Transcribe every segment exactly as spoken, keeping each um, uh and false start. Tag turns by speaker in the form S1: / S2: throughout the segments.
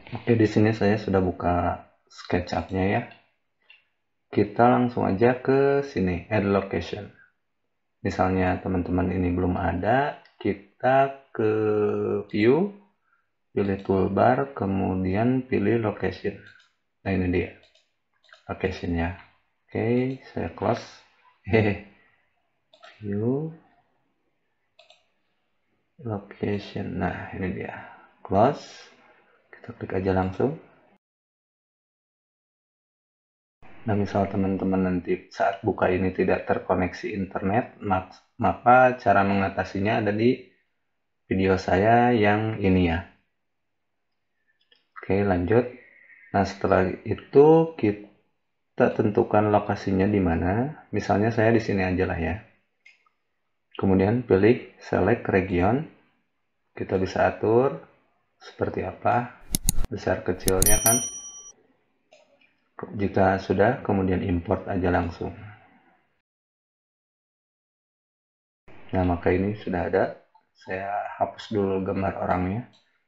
S1: Oke, di sini saya sudah buka SketchUp-nya ya. Kita langsung aja ke sini, Add Location. Misalnya teman-teman ini belum ada, kita ke View, pilih Toolbar, kemudian pilih Location. Nah, ini dia location-nya. Oke, saya close. Hehe. View, Location. Nah, ini dia. Close. Kita klik aja langsung. Nah, misal teman-teman nanti saat buka ini tidak terkoneksi internet, maka cara mengatasinya ada di video saya yang ini ya. Oke, lanjut. Nah, setelah itu kita tentukan lokasinya di mana. Misalnya saya di sini aja lah ya. Kemudian pilih select region. Kita bisa atur seperti apa, besar kecilnya kan. Jika sudah, kemudian import aja langsung. Nah, maka ini sudah ada. Saya hapus dulu gambar orangnya.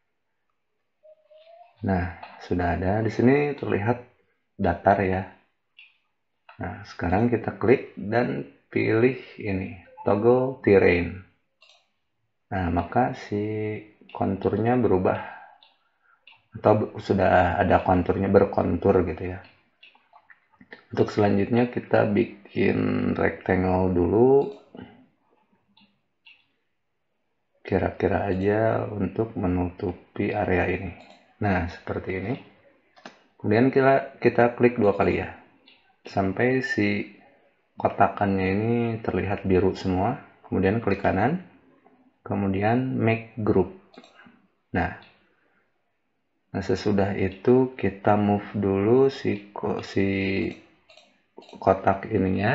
S1: Nah, sudah ada. Di sini terlihat datar ya. Nah, sekarang kita klik dan pilih ini, toggle terrain. Nah, maka si konturnya berubah atau sudah ada konturnya, berkontur gitu ya. Untuk selanjutnya kita bikin rectangle dulu. Kira-kira aja untuk menutupi area ini. Nah, seperti ini. Kemudian kita, kita klik dua kali ya. Sampai si kotakannya ini terlihat biru semua. Kemudian klik kanan. Kemudian make group. Nah, nah sesudah itu kita move dulu si si kotak ininya.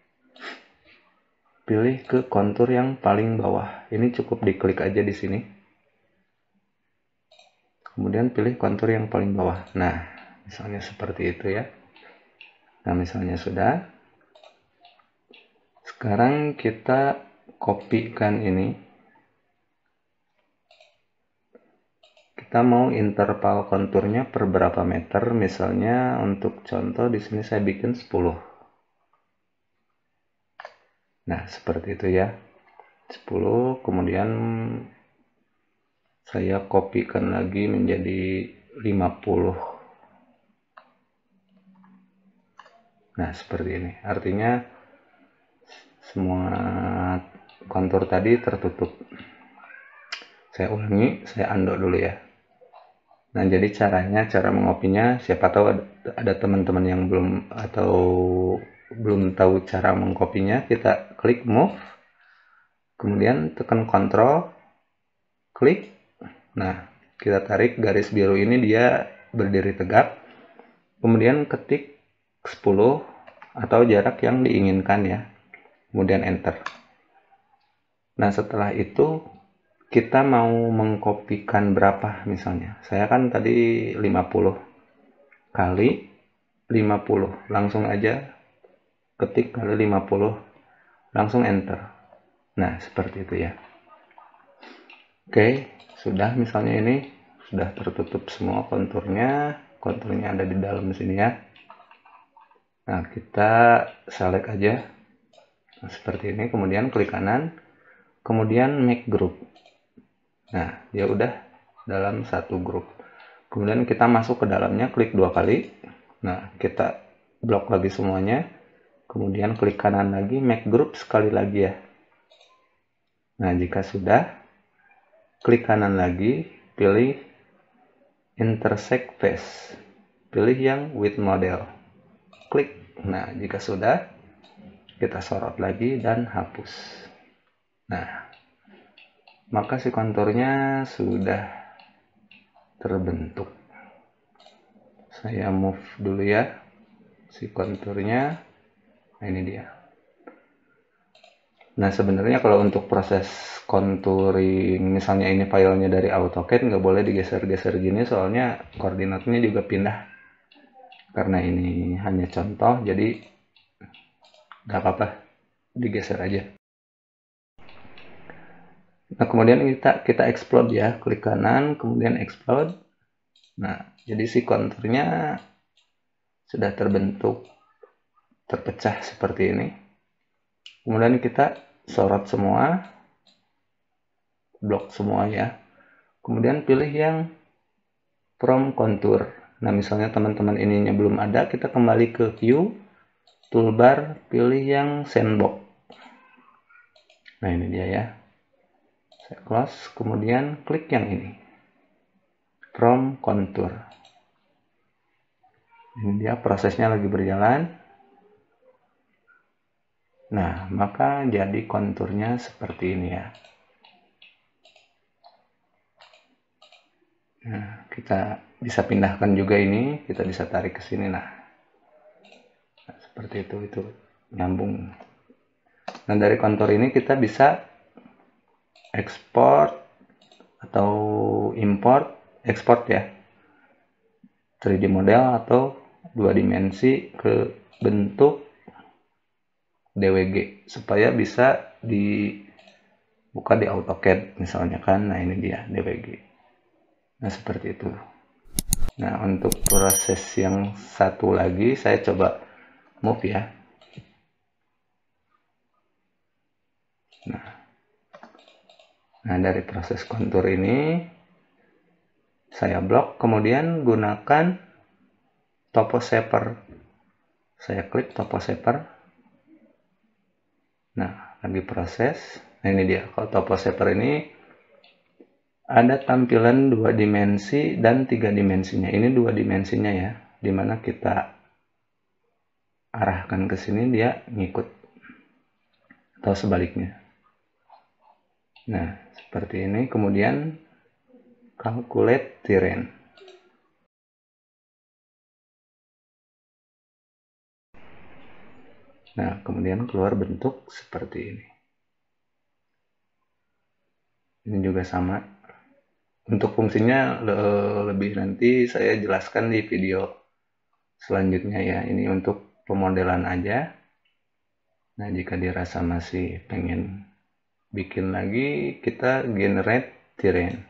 S1: Pilih ke kontur yang paling bawah. Ini cukup diklik aja di sini. Kemudian pilih kontur yang paling bawah. Nah, misalnya seperti itu ya. Nah, misalnya sudah. Sekarang kita kopikan ini. Kita mau interval konturnya per berapa meter? Misalnya untuk contoh di sini saya bikin sepuluh. Nah, seperti itu ya. sepuluh, kemudian saya kopikan lagi menjadi lima puluh. Nah, seperti ini. Artinya semua kontur tadi tertutup. Saya ulangi, saya undo dulu ya. Nah, jadi caranya, cara mengopinya, siapa tahu ada, ada teman-teman yang belum atau belum tahu cara mengkopinya, kita klik move, kemudian tekan Ctrl, klik. Nah, kita tarik garis biru ini, dia berdiri tegak. Kemudian ketik sepuluh atau jarak yang diinginkan ya. Kemudian enter. Nah, setelah itu kita mau mengkopikan berapa misalnya. Saya kan tadi lima puluh kali lima puluh. Langsung aja ketik kali lima puluh. Langsung enter. Nah, seperti itu ya. Oke, sudah misalnya ini sudah tertutup semua konturnya. Konturnya ada di dalam sini ya. Nah, kita select aja. Nah, seperti ini. Kemudian klik kanan. Kemudian make group. Nah, dia udah dalam satu grup. Kemudian kita masuk ke dalamnya, klik dua kali. Nah, kita blok lagi semuanya. Kemudian klik kanan lagi, make group sekali lagi ya. Nah, jika sudah, klik kanan lagi, pilih intersect face. Pilih yang with model. Klik. Nah, jika sudah, kita sorot lagi dan hapus. Nah, maka si konturnya sudah terbentuk. Saya move dulu ya si konturnya. Nah, ini dia. Nah, sebenarnya kalau untuk proses contouring, misalnya ini filenya dari AutoCAD, nggak boleh digeser-geser gini, soalnya koordinatnya juga pindah. Karena ini hanya contoh, jadi nggak apa-apa, digeser aja. Nah, kemudian kita kita explode ya, klik kanan, kemudian explode. Nah, jadi si konturnya sudah terbentuk, terpecah seperti ini. Kemudian kita sorot semua, blok semua ya. Kemudian pilih yang from contour. Nah, misalnya teman-teman ininya belum ada, kita kembali ke view, toolbar, pilih yang sandbox. Nah, ini dia ya. Saya close, kemudian klik yang ini. From contour. Ini dia prosesnya lagi berjalan. Nah, maka jadi konturnya seperti ini ya. Nah, kita bisa pindahkan juga ini, kita bisa tarik ke sini. Nah, nah seperti itu, itu nyambung. Nah, dari kontur ini kita bisa ekspor atau import, ekspor ya, tiga D model atau dua dimensi ke bentuk D W G supaya bisa dibuka di AutoCAD misalnya kan. Nah, ini dia D W G. Nah, seperti itu. Nah, untuk proses yang satu lagi saya coba move ya. Nah, nah dari proses kontur ini saya blok, kemudian gunakan topo shaper. Saya klik topo shaper. Nah, lagi proses. Nah, ini dia. Kalau topo shaper ini ada tampilan dua dimensi dan tiga dimensinya. Ini dua dimensinya ya, dimana kita arahkan ke sini dia ngikut atau sebaliknya. Nah, seperti ini. Kemudian calculate terrain. Nah, kemudian keluar bentuk seperti ini. Ini juga sama. Untuk fungsinya lebih nanti saya jelaskan di video selanjutnya ya. Ini untuk pemodelan aja. Nah, jika dirasa masih pengen bikin lagi, kita generate terrain.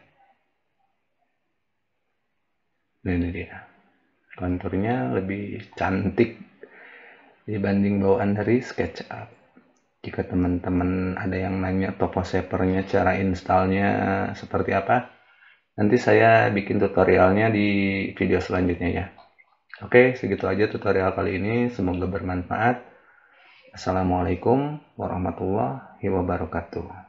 S1: Nah, ini dia. Konturnya lebih cantik dibanding bawaan dari SketchUp. Jika teman-teman ada yang nanya topo shapernya, cara installnya seperti apa, nanti saya bikin tutorialnya di video selanjutnya ya. Oke, segitu aja tutorial kali ini. Semoga bermanfaat. Assalamualaikum warahmatullahi wabarakatuh.